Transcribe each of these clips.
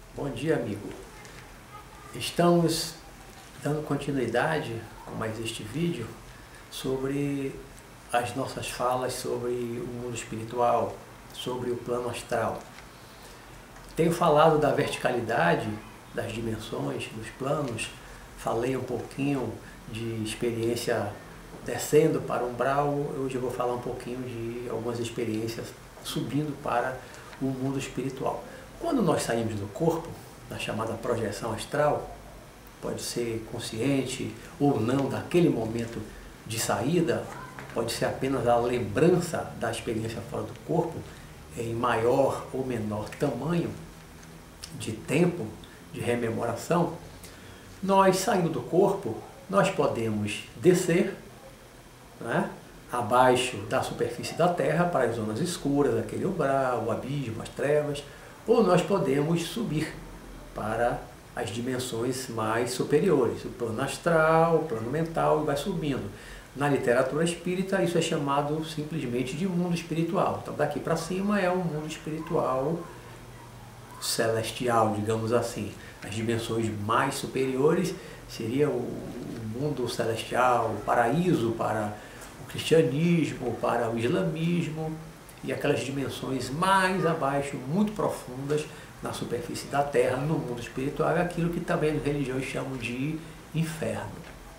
Bom dia, amigo. Estamos dando continuidade com mais este vídeo sobre as nossas falas sobre o mundo espiritual, sobre o plano astral. Tenho falado da verticalidade das dimensões, dos planos, falei um pouquinho de experiência descendo para o umbral, hoje eu vou falar um pouquinho de algumas experiências subindo para o mundo espiritual. Quando nós saímos do corpo, na chamada projeção astral, pode ser consciente ou não daquele momento de saída, pode ser apenas a lembrança da experiência fora do corpo, em maior ou menor tamanho de tempo, de rememoração. Nós, saindo do corpo, nós podemos descer, né, abaixo da superfície da Terra para as zonas escuras, aquele umbral, o abismo, as trevas, ou nós podemos subir para as dimensões mais superiores, o plano astral, o plano mental, e vai subindo. Na literatura espírita isso é chamado simplesmente de mundo espiritual. Então daqui para cima é um mundo espiritual celestial, digamos assim. As dimensões mais superiores seria o mundo celestial, o paraíso para o cristianismo, para o islamismo, e aquelas dimensões mais abaixo, muito profundas, na superfície da Terra, no mundo espiritual, é aquilo que também as religiões chamam de inferno.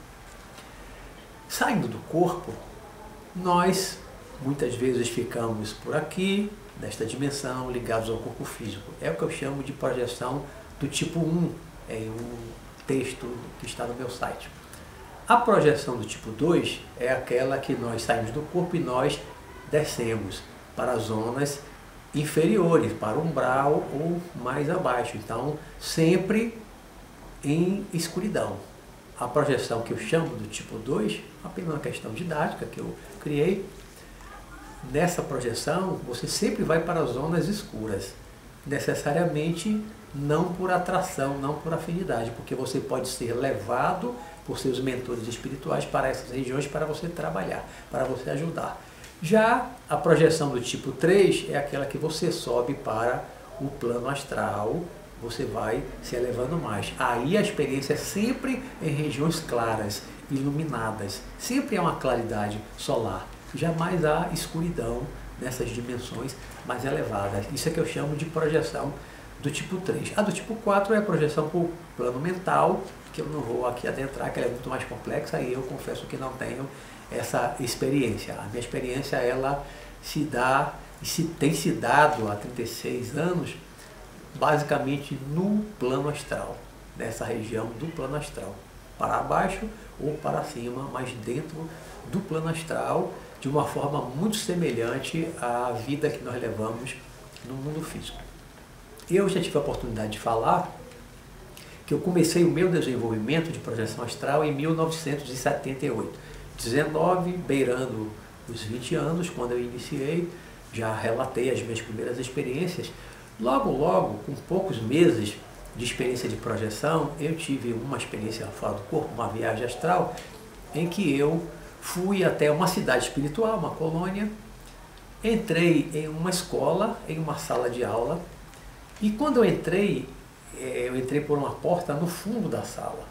Saindo do corpo, nós muitas vezes ficamos por aqui, nesta dimensão, ligados ao corpo físico. É o que eu chamo de projeção do tipo 1, em um texto que está no meu site. A projeção do tipo 2 é aquela que nós saímos do corpo e nós descemos para zonas inferiores, para o umbral ou mais abaixo. Então, sempre em escuridão. A projeção que eu chamo do tipo 2, apenas uma questão didática que eu criei, nessa projeção você sempre vai para zonas escuras, necessariamente não por atração, não por afinidade, porque você pode ser levado por seus mentores espirituais para essas regiões para você trabalhar, para você ajudar. Já a projeção do tipo 3 é aquela que você sobe para o plano astral, você vai se elevando mais. Aí a experiência é sempre em regiões claras, iluminadas, sempre há uma claridade solar, jamais há escuridão nessas dimensões mais elevadas. Isso é que eu chamo de projeção do tipo 3. A do tipo 4 é a projeção para o plano mental, que eu não vou aqui adentrar, que ela é muito mais complexa e eu confesso que não tenho essa experiência. A minha experiência, ela se dá e tem se dado há 36 anos, basicamente no plano astral, nessa região do plano astral, para baixo ou para cima, mas dentro do plano astral, de uma forma muito semelhante à vida que nós levamos no mundo físico. Eu já tive a oportunidade de falar que eu comecei o meu desenvolvimento de projeção astral em 1978. 19, beirando os 20 anos, quando eu iniciei, já relatei as minhas primeiras experiências. Logo, com poucos meses de experiência de projeção, eu tive uma experiência fora do corpo, uma viagem astral, em que eu fui até uma cidade espiritual, uma colônia, entrei em uma escola, em uma sala de aula, e quando eu entrei por uma porta no fundo da sala.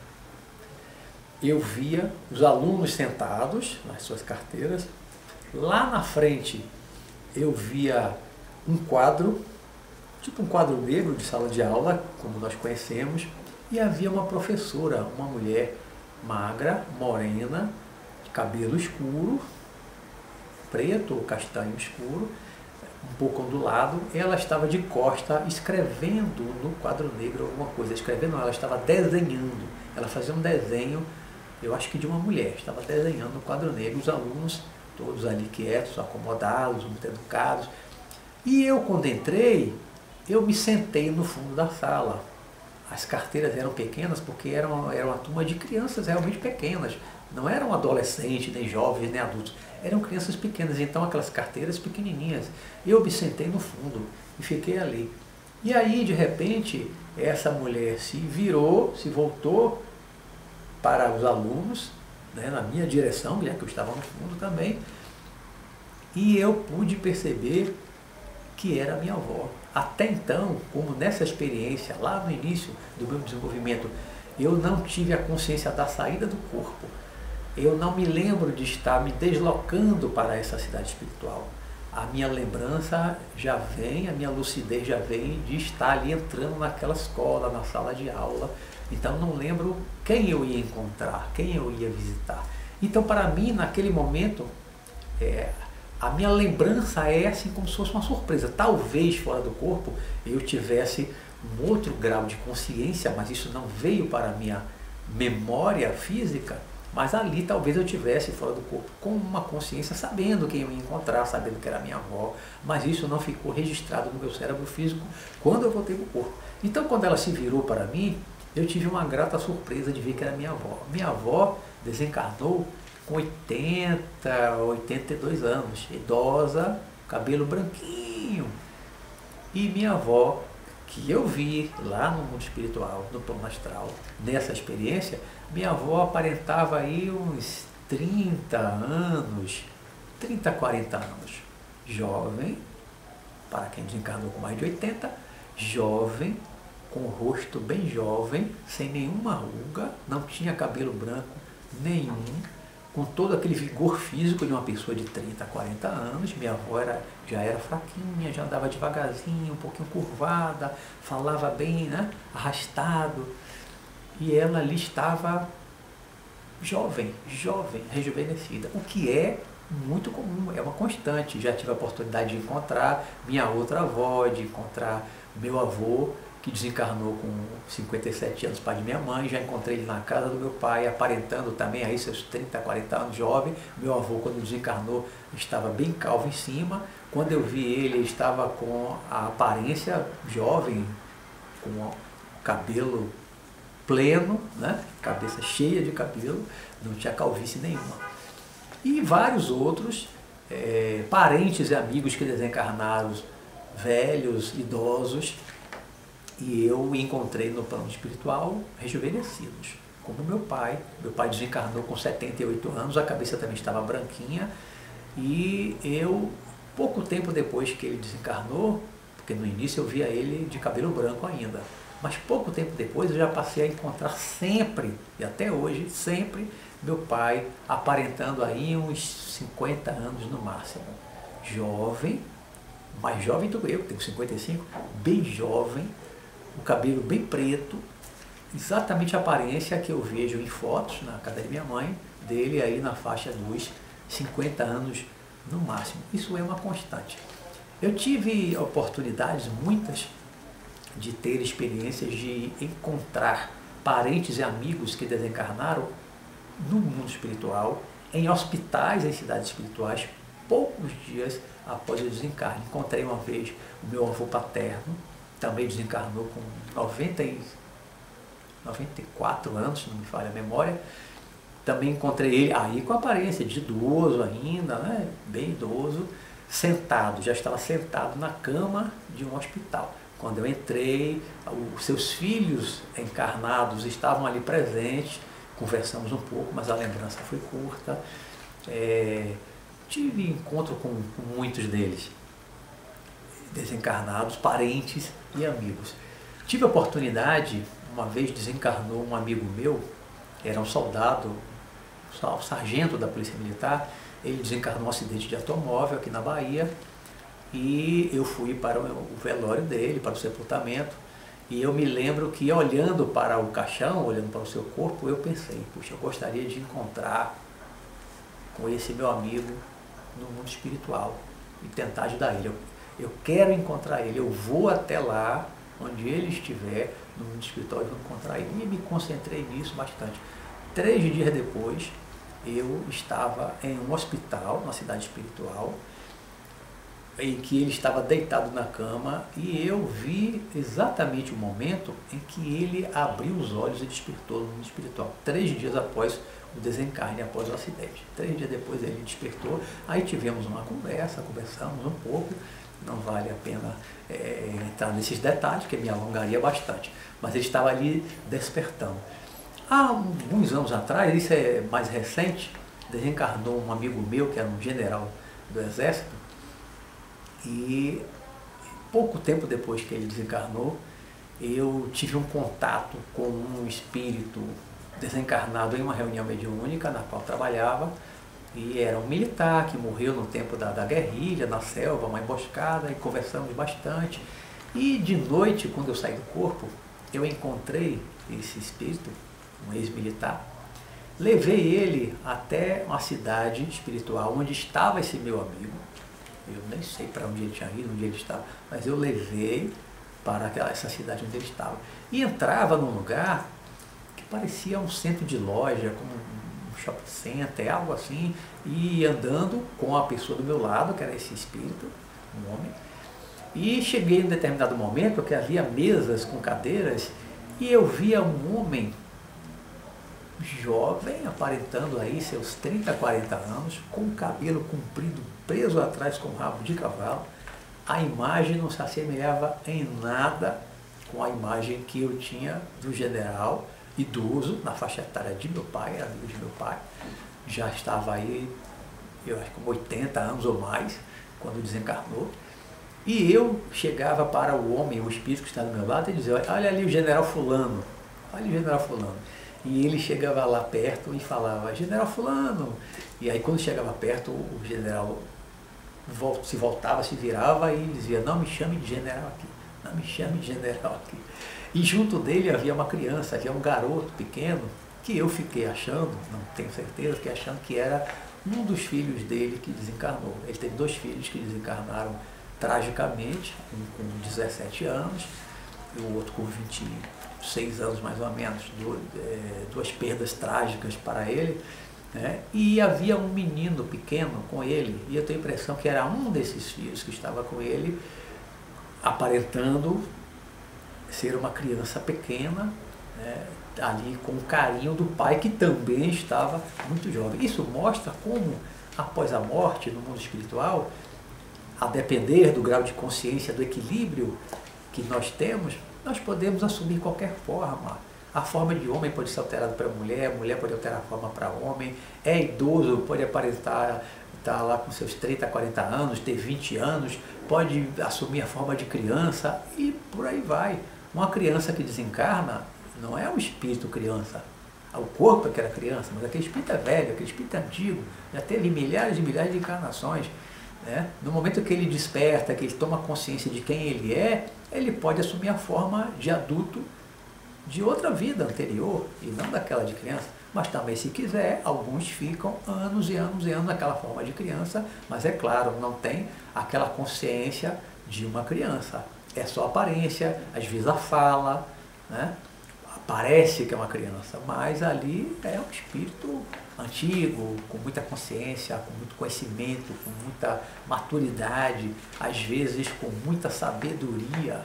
Eu via os alunos sentados nas suas carteiras. Lá na frente eu via um quadro, tipo um quadro negro de sala de aula, como nós conhecemos, e havia uma professora, uma mulher magra, morena, de cabelo escuro, preto ou castanho escuro, um pouco ondulado. Ela estava de costa escrevendo no quadro negro alguma coisa. Escrevendo não, ela estava desenhando. Ela fazia um desenho, eu acho que de uma mulher, estava desenhando no quadro negro, os alunos todos ali quietos, acomodados, muito educados. E eu, quando entrei, eu me sentei no fundo da sala. As carteiras eram pequenas porque era uma turma de crianças realmente pequenas, não eram adolescentes, nem jovens, nem adultos, eram crianças pequenas, então aquelas carteiras pequenininhas. Eu me sentei no fundo e fiquei ali. E aí, de repente, essa mulher se virou, se voltou para os alunos, né, na minha direção, já que eu estava no fundo também, e eu pude perceber que era a minha avó. Até então, como nessa experiência, lá no início do meu desenvolvimento, eu não tive a consciência da saída do corpo. Eu não me lembro de estar me deslocando para essa cidade espiritual. A minha lembrança já vem, a minha lucidez já vem de estar ali entrando naquela escola, na sala de aula. Então não lembro quem eu ia encontrar, quem eu ia visitar. Então para mim, naquele momento, a minha lembrança é assim como se fosse uma surpresa. Talvez fora do corpo eu tivesse um outro grau de consciência, mas isso não veio para a minha memória física, mas ali talvez eu tivesse fora do corpo com uma consciência, sabendo quem eu ia encontrar, sabendo que era minha avó, mas isso não ficou registrado no meu cérebro físico quando eu voltei para o corpo. Então quando ela se virou para mim, eu tive uma grata surpresa de ver que era minha avó. Minha avó desencarnou com 80, 82 anos, idosa, cabelo branquinho. E minha avó, que eu vi lá no mundo espiritual, no plano astral, nessa experiência, minha avó aparentava aí uns 30 anos, 30, 40 anos. Jovem, para quem desencarnou com mais de 80, jovem, com o rosto bem jovem, sem nenhuma ruga, não tinha cabelo branco nenhum, com todo aquele vigor físico de uma pessoa de 30, 40 anos. Minha avó já era fraquinha, já andava devagarzinho, um pouquinho curvada, falava bem, né, arrastado. E ela ali estava jovem, rejuvenescida, o que é muito comum, é uma constante. Já tive a oportunidade de encontrar minha outra avó, de encontrar meu avô, que desencarnou com 57 anos, pai de minha mãe. Já encontrei ele na casa do meu pai, aparentando também aí seus 30, 40 anos, jovem. Meu avô, quando desencarnou, estava bem calvo em cima. Quando eu vi ele, ele estava com a aparência jovem, com o cabelo pleno, né? Cabeça cheia de cabelo, não tinha calvície nenhuma. E vários outros parentes e amigos que desencarnaram, velhos, idosos, e eu encontrei no plano espiritual rejuvenescidos, como meu pai. Meu pai desencarnou com 78 anos, a cabeça também estava branquinha, e eu, pouco tempo depois que ele desencarnou, porque no início eu via ele de cabelo branco ainda, mas pouco tempo depois eu já passei a encontrar sempre, e até hoje, sempre, meu pai aparentando aí uns 50 anos no máximo. Jovem, mais jovem do que eu, que tenho 55, bem jovem, o cabelo bem preto, exatamente a aparência que eu vejo em fotos na casa de minha mãe, dele aí na faixa dos 50 anos no máximo. Isso é uma constante. Eu tive oportunidades, muitas, de ter experiências de encontrar parentes e amigos que desencarnaram no mundo espiritual, em hospitais, em cidades espirituais, poucos dias após o desencarne. Encontrei uma vez o meu avô paterno, também desencarnou com 94 anos, se não me falha a memória. Também encontrei ele aí com a aparência de idoso ainda, né? Bem idoso, sentado, já estava sentado na cama de um hospital. Quando eu entrei, os seus filhos encarnados estavam ali presentes, conversamos um pouco, mas a lembrança foi curta. Tive encontro com muitos deles, desencarnados, parentes e amigos. Tive a oportunidade, uma vez desencarnou um amigo meu, era um soldado, um sargento da Polícia Militar. Ele desencarnou um acidente de automóvel aqui na Bahia, e eu fui para o velório dele, para o sepultamento, e eu me lembro que, olhando para o caixão, olhando para o seu corpo, eu pensei, puxa, eu gostaria de encontrar com esse meu amigo no mundo espiritual e tentar ajudar ele. Eu quero encontrar ele, eu vou até lá, onde ele estiver, no mundo espiritual, e vou encontrar ele. E me concentrei nisso bastante. 3 dias depois, eu estava em um hospital, na cidade espiritual, em que ele estava deitado na cama, e eu vi exatamente o momento em que ele abriu os olhos e despertou no mundo espiritual. 3 dias após o desencarne, após o acidente. 3 dias depois ele despertou, aí tivemos uma conversa, conversamos um pouco. Não vale a pena entrar nesses detalhes, que me alongaria bastante, mas ele estava ali despertando. Há alguns anos atrás, isso é mais recente, desencarnou um amigo meu, que era um general do Exército, e pouco tempo depois que ele desencarnou, eu tive um contato com um espírito desencarnado em uma reunião mediúnica na qual trabalhava, e era um militar que morreu no tempo da guerrilha, na selva, uma emboscada, e conversamos bastante. E de noite, quando eu saí do corpo, eu encontrei esse espírito, um ex-militar, levei ele até uma cidade espiritual onde estava esse meu amigo. Eu nem sei para onde ele tinha ido, onde ele estava, mas eu levei para essa cidade onde ele estava. E entrava num lugar que parecia um centro de loja, como um shopping center, algo assim, e andando com a pessoa do meu lado, que era esse espírito, um homem. E cheguei em um determinado momento que havia mesas com cadeiras e eu via um homem jovem, aparentando aí seus 30, 40 anos, com o cabelo comprido, preso atrás com rabo de cavalo. A imagem não se assemelhava em nada com a imagem que eu tinha do general idoso, na faixa etária de meu pai, era amigo de meu pai. Já estava aí, eu acho que com 80 anos ou mais, quando desencarnou. E eu chegava para o homem, o espírito que está do meu lado, e dizia: olha ali o general fulano, olha o general fulano. E ele chegava lá perto e falava: general fulano. E aí quando chegava perto, o general se voltava, se virava e dizia: não me chame de general aqui, não me chame de general aqui. E junto dele havia uma criança, havia um garoto pequeno, que eu fiquei achando, não tenho certeza, fiquei achando que era um dos filhos dele que desencarnou. Ele teve 2 filhos que desencarnaram tragicamente, um com 17 anos e o outro com 26 anos mais ou menos, 2 perdas trágicas para ele, né? E havia um menino pequeno com ele, e eu tenho a impressão que era um desses filhos que estava com ele, aparentando ser uma criança pequena, né? Ali com o carinho do pai, que também estava muito jovem. Isso mostra como, após a morte, no mundo espiritual, a depender do grau de consciência, do equilíbrio que nós temos, nós podemos assumir qualquer forma. A forma de homem pode ser alterada para mulher, a mulher pode alterar a forma para homem, é idoso, pode aparentar estar lá com seus 30, 40 anos, ter 20 anos, pode assumir a forma de criança e por aí vai. Uma criança que desencarna não é um espírito criança. O corpo é que era criança, mas aquele espírito é velho, aquele espírito é antigo, já teve milhares e milhares de encarnações. Né? No momento que ele desperta, que ele toma consciência de quem ele é, ele pode assumir a forma de adulto de outra vida anterior e não daquela de criança. Mas também, se quiser, alguns ficam anos e anos e anos naquela forma de criança, mas é claro, não tem aquela consciência de uma criança. É só aparência, às vezes a fala, né? Parece que é uma criança, mas ali é um espírito antigo, com muita consciência, com muito conhecimento, com muita maturidade, às vezes com muita sabedoria.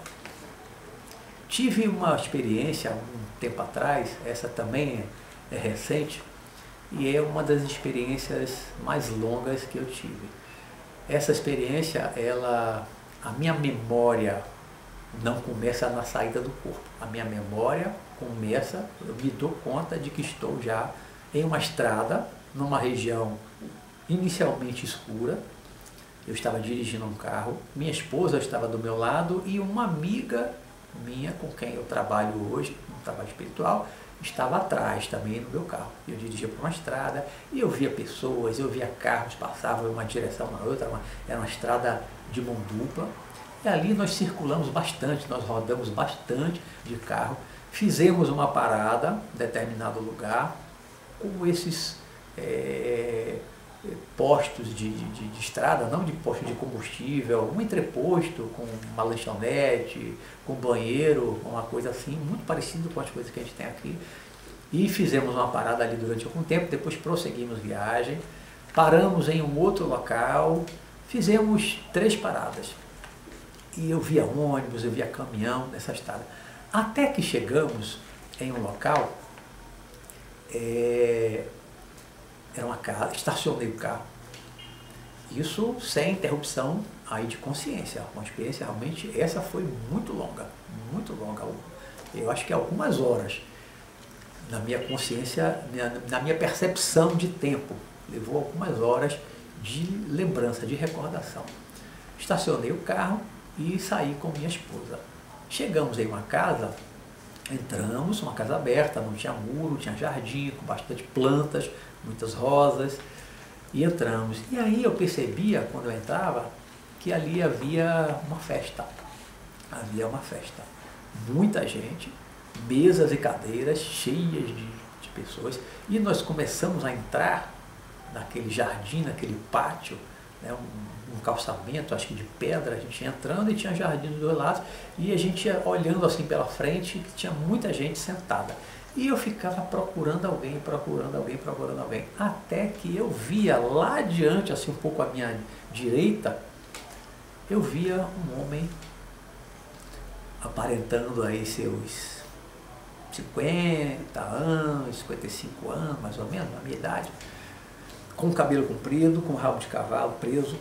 Tive uma experiência um tempo atrás, essa também é recente, e é uma das experiências mais longas que eu tive. Essa experiência, a minha memória não começa na saída do corpo. A minha memória começa, eu me dou conta de que estou já em uma estrada, numa região inicialmente escura. Eu estava dirigindo um carro, minha esposa estava do meu lado e uma amiga minha, com quem eu trabalho hoje, um trabalho espiritual, estava atrás também no meu carro. Eu dirigia por uma estrada e eu via pessoas, eu via carros, passavam em uma direção na outra, era uma estrada de mão dupla. E ali nós circulamos bastante, nós rodamos bastante de carro, fizemos uma parada em determinado lugar, com esses postos de estrada, não de posto de combustível, um entreposto com uma lanchonete, com banheiro, uma coisa assim, muito parecido com as coisas que a gente tem aqui. E fizemos uma parada ali durante algum tempo, depois prosseguimos viagem, paramos em um outro local, fizemos 3 paradas. E eu via ônibus, eu via caminhão nessa estrada. Até que chegamos em um local, era uma casa, estacionei o carro. Isso sem interrupção aí de consciência. Uma experiência realmente, essa foi muito longa, muito longa. Eu acho que algumas horas, na minha consciência, na minha percepção de tempo. Levou algumas horas de lembrança, de recordação. Estacionei o carro e saí com minha esposa. Chegamos em uma casa, entramos, uma casa aberta, não tinha muro, tinha jardim, com bastante plantas, muitas rosas, e entramos. E aí eu percebia, quando eu entrava, que ali havia uma festa. Havia uma festa. Muita gente, mesas e cadeiras cheias de pessoas, e nós começamos a entrar naquele jardim, naquele pátio, né, um calçamento, acho que de pedra, a gente ia entrando e tinha jardim dos dois lados, e a gente ia olhando assim pela frente, que tinha muita gente sentada. E eu ficava procurando alguém, até que eu via lá adiante, assim um pouco à minha direita, eu via um homem aparentando aí seus 50 anos, 55 anos, mais ou menos, na minha idade, com o cabelo comprido, com o rabo de cavalo preso.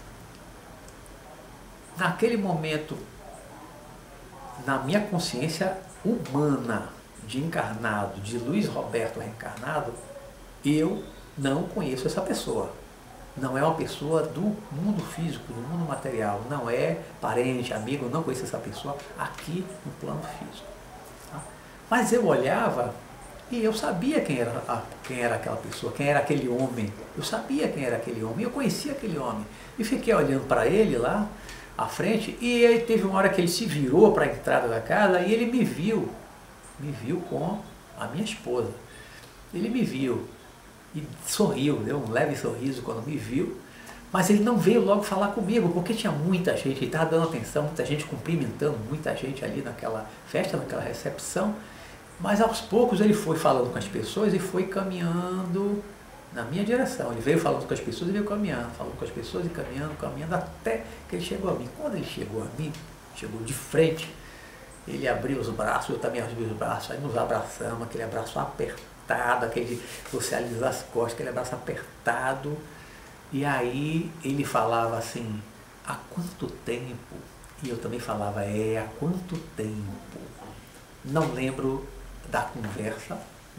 Naquele momento, na minha consciência humana, de encarnado, de Luiz Roberto reencarnado, eu não conheço essa pessoa. Não é uma pessoa do mundo físico, do mundo material. Não é parente, amigo, eu não conheço essa pessoa aqui no plano físico. Tá? Mas eu olhava e eu sabia quem era aquela pessoa, quem era aquele homem. Eu sabia quem era aquele homem, eu conhecia aquele homem. E fiquei olhando para ele lá à frente, e aí teve uma hora que ele se virou para a entrada da casa e ele me viu com a minha esposa. Ele me viu e sorriu, deu um leve sorriso quando me viu, mas ele não veio logo falar comigo, porque tinha muita gente, ele estava dando atenção, muita gente cumprimentando, muita gente ali naquela festa, naquela recepção, mas aos poucos ele foi falando com as pessoas e foi caminhando na minha direção. Ele veio falando com as pessoas e veio caminhando, falando com as pessoas e caminhando, até que ele chegou a mim. Quando ele chegou a mim, chegou de frente, ele abriu os braços, eu também abri os braços, aí nos abraçamos, aquele abraço apertado, aquele você alisa as costas, aquele abraço apertado. E aí ele falava assim, há quanto tempo? E eu também falava, há quanto tempo? Não lembro da conversa,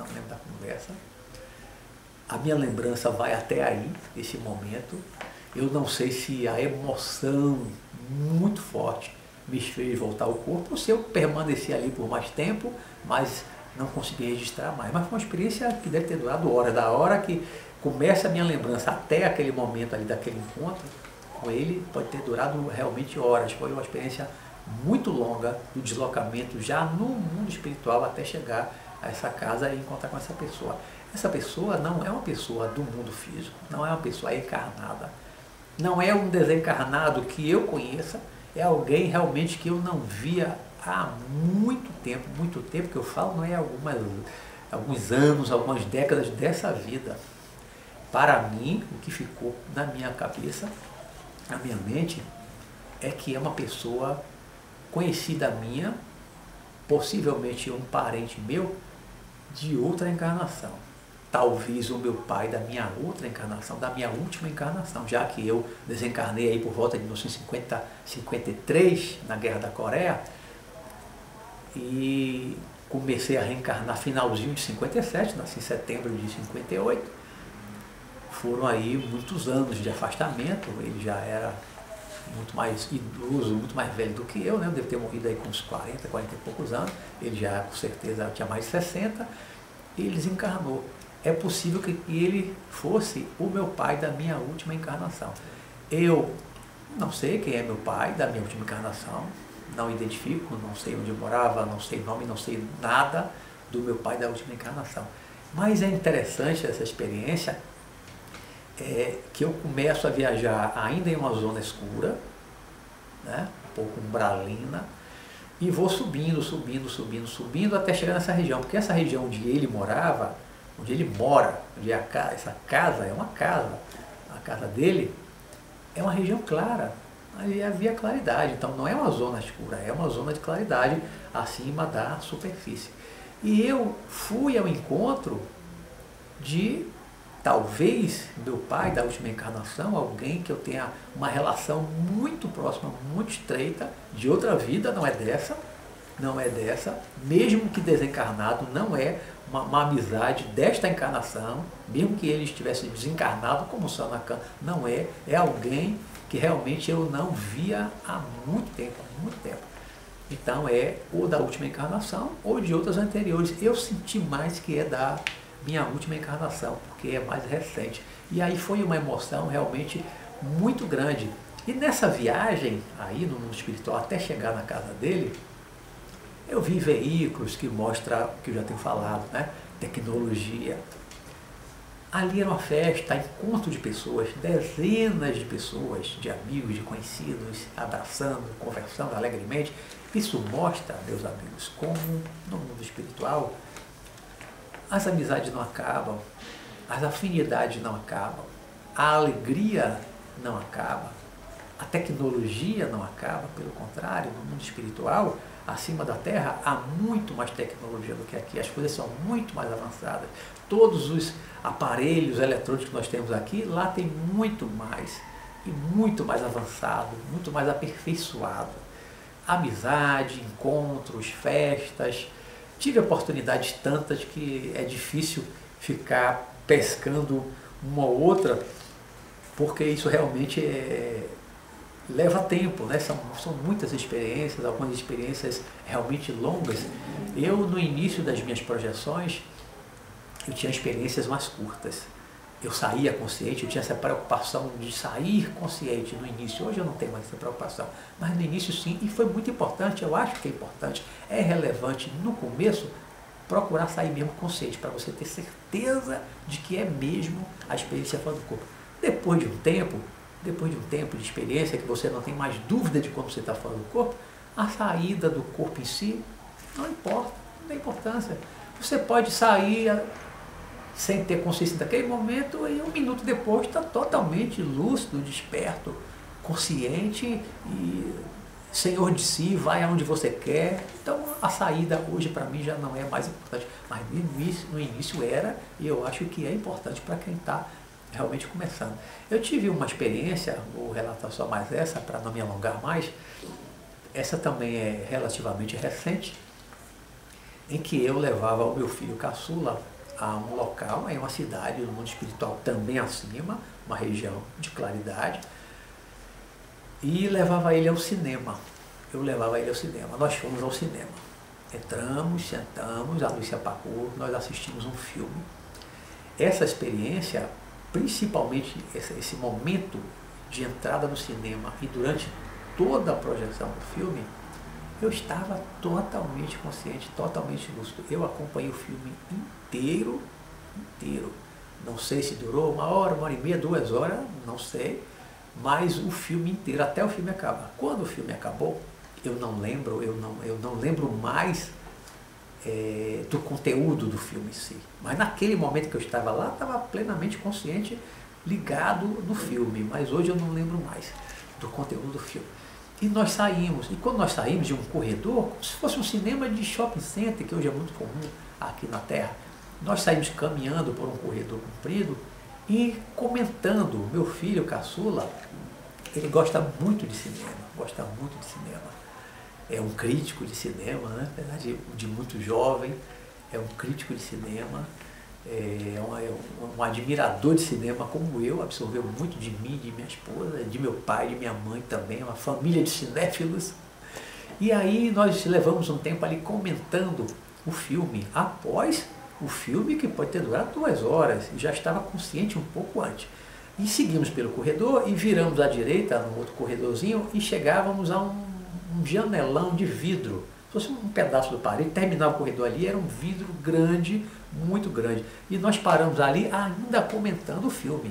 A minha lembrança vai até aí, esse momento. Eu não sei se a emoção muito forte me fez voltar ao corpo, ou se eu permaneci ali por mais tempo, mas não consegui registrar mais. Mas foi uma experiência que deve ter durado horas. Da hora que começa a minha lembrança até aquele momento ali daquele encontro com ele, pode ter durado realmente horas. Foi uma experiência muito longa do deslocamento já no mundo espiritual até chegar a essa casa e encontrar com essa pessoa. Essa pessoa não é uma pessoa do mundo físico, não é uma pessoa encarnada, não é um desencarnado que eu conheça, é alguém realmente que eu não via há muito tempo que eu falo, não é alguns anos, algumas décadas dessa vida. Para mim, o que ficou na minha cabeça, na minha mente, é que é uma pessoa conhecida minha, possivelmente um parente meu, de outra encarnação. Talvez o meu pai da minha outra encarnação, da minha última encarnação, já que eu desencarnei aí por volta de 1950, 53, na Guerra da Coreia, e comecei a reencarnar finalzinho de 57, nasci em setembro de 58. Foram aí muitos anos de afastamento, ele já era muito mais idoso, muito mais velho do que eu, né? Eu devo ter morrido aí com uns 40 e poucos anos, ele já com certeza tinha mais de 60, e ele desencarnou. É possível que ele fosse o meu pai da minha última encarnação. Eu não sei quem é meu pai da minha última encarnação, não identifico, não sei onde eu morava, não sei nome, não sei nada do meu pai da última encarnação. Mas é interessante essa experiência, que eu começo a viajar ainda em uma zona escura, né, um pouco umbralina, e vou subindo até chegar nessa região, porque essa região onde ele morava, onde ele mora, essa casa é uma casa, a casa dele é uma região clara, ali havia claridade, então não é uma zona escura, é uma zona de claridade acima da superfície. E eu fui ao encontro de talvez meu pai da última encarnação, alguém que eu tenha uma relação muito próxima, muito estreita, de outra vida, não é dessa, mesmo que desencarnado, não é uma amizade desta encarnação, mesmo que ele estivesse desencarnado como Sanacan, não é alguém que realmente eu não via há muito tempo, muito tempo. Então é ou da última encarnação ou de outras anteriores. Eu senti mais que é da minha última encarnação, porque é mais recente. E aí foi uma emoção realmente muito grande. E nessa viagem aí no mundo espiritual, até chegar na casa dele, eu vi veículos que mostram o que eu já tenho falado, né? Tecnologia. Ali era uma festa, encontro de pessoas, dezenas de pessoas, de amigos, de conhecidos, abraçando, conversando alegremente. Isso mostra, meus amigos, como no mundo espiritual as amizades não acabam, as afinidades não acabam, a alegria não acaba, a tecnologia não acaba, pelo contrário, no mundo espiritual, acima da Terra, há muito mais tecnologia do que aqui, as coisas são muito mais avançadas. Todos os aparelhos eletrônicos que nós temos aqui, lá tem muito mais, e muito mais avançado, muito mais aperfeiçoado. Amizade, encontros, festas. Tive oportunidades tantas que é difícil ficar pescando uma ou outra, porque isso realmente leva tempo, né? São muitas experiências, algumas experiências realmente longas. Eu, no início das minhas projeções, eu tinha experiências mais curtas. Eu saía consciente, eu tinha essa preocupação de sair consciente no início. Hoje eu não tenho mais essa preocupação, mas no início sim, e foi muito importante, eu acho que é importante, é relevante no começo procurar sair mesmo consciente, para você ter certeza de que é mesmo a experiência fora do corpo. Depois de um tempo de experiência, que você não tem mais dúvida de como você está fora do corpo, a saída do corpo em si não importa, não tem importância. Você pode sair sem ter consciência daquele momento e um minuto depois está totalmente lúcido, desperto, consciente e senhor de si, vai aonde você quer. Então a saída hoje para mim já não é mais importante, mas no início era, e eu acho que é importante para quem está realmente começando. Eu tive uma experiência, vou relatar só mais essa para não me alongar mais, essa também é relativamente recente, em que eu levava o meu filho caçula a um local, em uma cidade, no mundo espiritual também acima, uma região de claridade, e levava ele ao cinema. Eu levava ele ao cinema. Nós fomos ao cinema. Entramos, sentamos, a luz se apagou, nós assistimos um filme. Essa experiência, principalmente esse momento de entrada no cinema e durante toda a projeção do filme, eu estava totalmente consciente, totalmente lúcido. Eu acompanhei o filme inteiro. Não sei se durou 1 hora e meia, 2 horas, não sei. Mas o filme inteiro, até o filme acabar. Quando o filme acabou, eu não lembro mais do conteúdo do filme em si. Mas naquele momento que eu estava lá, estava plenamente consciente, ligado no filme. Mas hoje eu não lembro mais do conteúdo do filme. E nós saímos, e quando nós saímos de um corredor, como se fosse um cinema de shopping center, que hoje é muito comum aqui na Terra, nós saímos caminhando por um corredor comprido e comentando. Meu filho caçula, ele gosta muito de cinema, É um crítico de cinema, né? Apesar de muito jovem, é um crítico de cinema, é um admirador de cinema como eu, absorveu muito de mim, de minha esposa, de meu pai, de minha mãe também, uma família de cinéfilos. E aí nós levamos um tempo ali comentando o filme, após o filme, que pode ter durado 2 horas, e já estava consciente um pouco antes. E seguimos pelo corredor e viramos à direita, num outro corredorzinho, e chegávamos a um janelão de vidro. Se fosse um pedaço do parede, terminava o corredor ali, era um vidro grande, muito grande. E nós paramos ali ainda comentando o filme.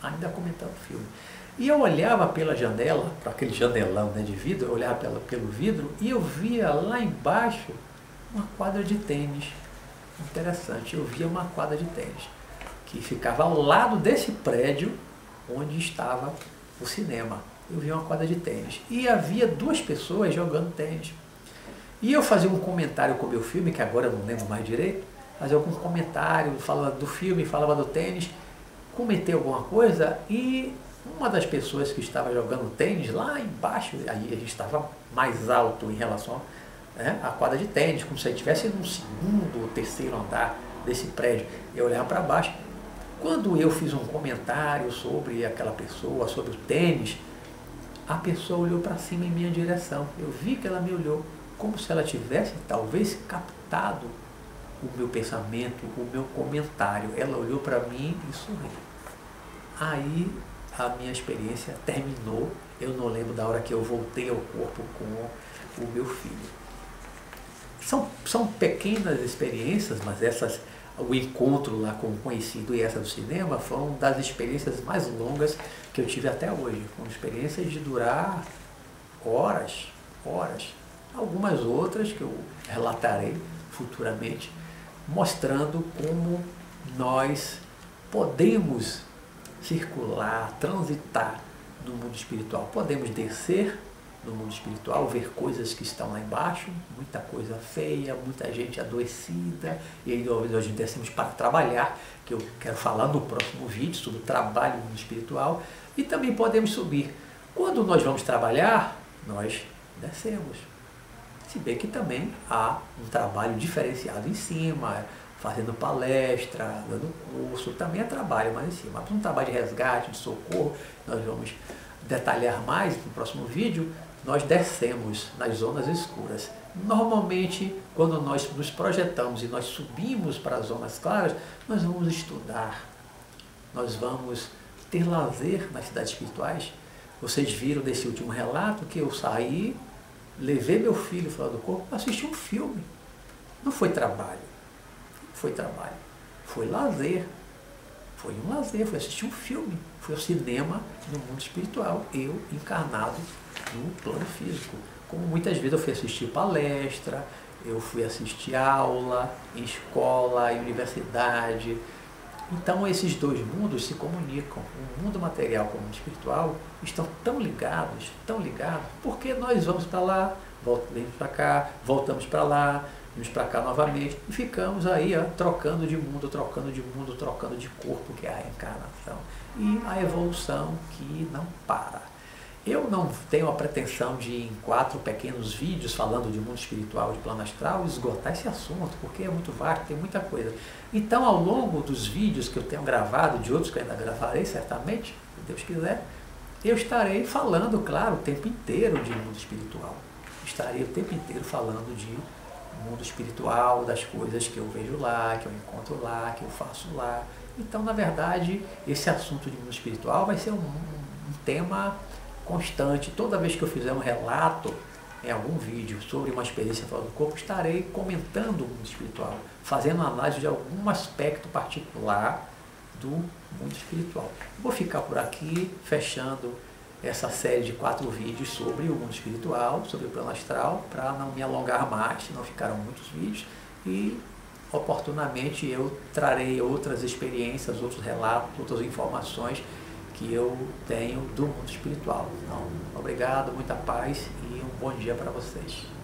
E eu olhava pela janela, para aquele janelão, né, de vidro, eu olhava pelo vidro e eu via lá embaixo uma quadra de tênis. Interessante, eu via uma quadra de tênis, que ficava ao lado desse prédio onde estava o cinema. Eu via uma quadra de tênis. E havia 2 pessoas jogando tênis. E eu fazia um comentário com o meu filme, que agora eu não lembro mais direito, fazia algum comentário, falava do filme, falava do tênis, comentei alguma coisa e uma das pessoas que estava jogando tênis lá embaixo, aí a gente estava mais alto em relação à quadra de tênis, como se a gente estivesse no 2º ou 3º andar desse prédio. Eu olhava para baixo. Quando eu fiz um comentário sobre aquela pessoa, sobre o tênis, a pessoa olhou para cima em minha direção. Eu vi que ela me olhou como se ela tivesse talvez captado o meu pensamento, o meu comentário. Ela olhou para mim e sorriu. Aí a minha experiência terminou. Eu não lembro da hora que eu voltei ao corpo com o meu filho. São pequenas experiências, mas o encontro lá com o conhecido e essa do cinema foram das experiências mais longas que eu tive até hoje. Foram experiências de durar horas. Algumas outras que eu relatarei futuramente, mostrando como nós podemos circular, transitar no mundo espiritual. Podemos descer no mundo espiritual, ver coisas que estão lá embaixo, muita coisa feia, muita gente adoecida, e aí nós descemos para trabalhar, que eu quero falar no próximo vídeo sobre o trabalho no mundo espiritual, e também podemos subir. Quando nós vamos trabalhar, nós descemos. Se bem que também há um trabalho diferenciado em cima, fazendo palestra, dando curso, também é trabalho mais em cima. Mas um trabalho de resgate, de socorro, nós vamos detalhar mais no próximo vídeo. Nós descemos nas zonas escuras. Normalmente, quando nós nos projetamos e nós subimos para as zonas claras, nós vamos estudar, nós vamos ter lazer nas cidades espirituais. Vocês viram nesse último relato que eu saí, levei meu filho fora do corpo, assisti um filme. Não foi trabalho, foi lazer. Foi um lazer, foi assistir um filme, foi ao cinema no mundo espiritual, eu encarnado no plano físico. Como muitas vezes eu fui assistir palestra, eu fui assistir aula em escola, em universidade. Então esses dois mundos se comunicam. O mundo material com o mundo espiritual estão tão ligados, porque nós vamos para lá, voltamos para cá, voltamos para lá, vamos para cá novamente e ficamos aí trocando de mundo, trocando de corpo, que é a reencarnação e a evolução que não para. Eu não tenho a pretensão de, em 4 pequenos vídeos falando de mundo espiritual, de plano astral, esgotar esse assunto, porque é muito vasto, tem muita coisa. Então, ao longo dos vídeos que eu tenho gravado, de outros que eu ainda gravarei certamente, se Deus quiser, eu estarei falando, claro, o tempo inteiro de mundo espiritual. Estarei o tempo inteiro falando de mundo espiritual, das coisas que eu vejo lá, que eu encontro lá, que eu faço lá. Então, na verdade, esse assunto de mundo espiritual vai ser um tema constante. Toda vez que eu fizer um relato em algum vídeo sobre uma experiência fora do corpo, estarei comentando o mundo espiritual, fazendo análise de algum aspecto particular do mundo espiritual. Vou ficar por aqui, fechando essa série de 4 vídeos sobre o mundo espiritual, sobre o plano astral, para não me alongar mais, senão ficaram muitos vídeos, e oportunamente eu trarei outras experiências, outros relatos, outras informações que eu tenho do mundo espiritual. Então, obrigado, muita paz e um bom dia para vocês.